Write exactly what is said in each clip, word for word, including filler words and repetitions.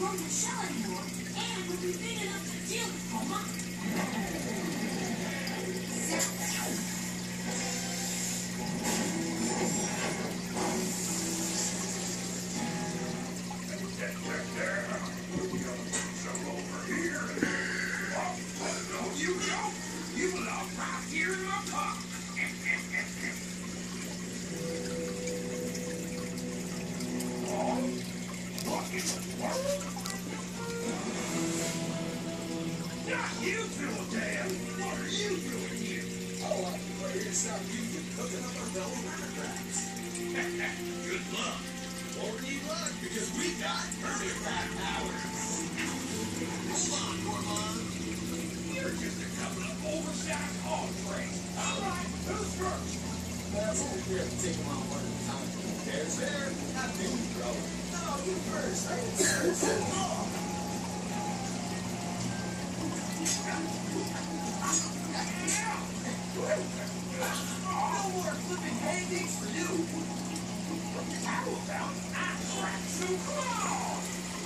grow your shell anymore, and will be big enough to deal with Coma. You go. You belong right here in my pocket. Oh, what in the world? Not you two, Dan. What are you doing here? Oh, we're here to stop you from cooking up our fellow Hermit-crabs. Good luck. Won't need luck because we got Hermit-crab powers. Hold on, Gormon. You're just a couple of oversized entrees. All right, who's first? That's only fair to take them on one at a time. Fair's fair, not big, bro. No, you first. I can first. Oh. No more flipping pancakes for you. How about I crack some claws?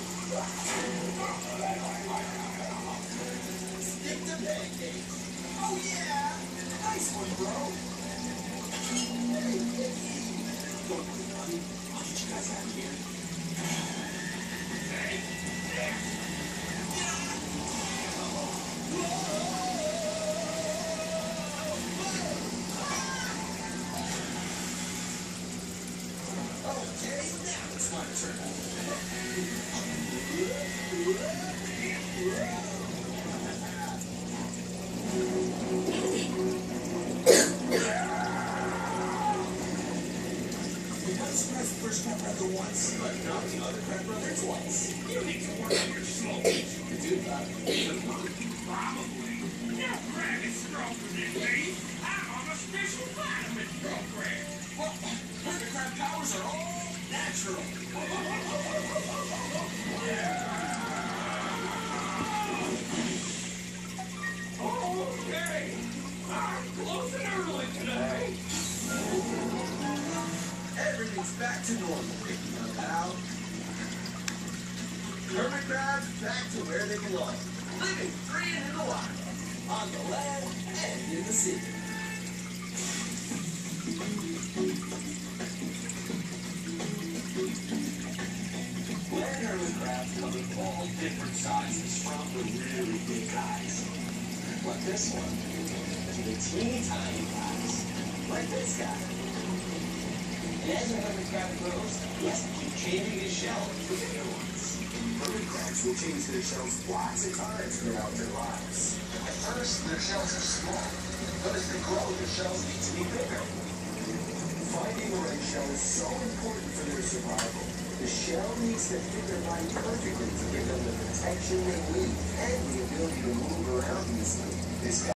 Stick to pancakes. Oh, yeah. Nice one, bro. Hey, hey, hey. Don't worry, buddy. I'll get you guys out of here. Hey, there. Okay, now it's my turn. We got to surprise the first crab brother once, but not the other crab brother twice. You need to work on your slowage. You do that. Probably. Your crab is stronger than me. I'm on a special vitamin program. Well, Hermit crab powers are all natural. Okay. I'm closing early today. Everything's back to normal, my pal. Hermit crabs back to where they belong. Living free and in the wild. On the land and in the sea. Land hermit crabs come in all different sizes, from the really big guys, like this one, to the teeny tiny guys, like this guy. And as a hermit crab grows, he has to keep changing his shell for bigger ones. Hermit crabs will change their shells lots of times throughout their lives. At first, their shells are small, but as they grow, their shells need to be bigger. Finding the right shell is so important for their survival. The shell needs to fit their body perfectly to give them the protection they need and the ability to move around easily. This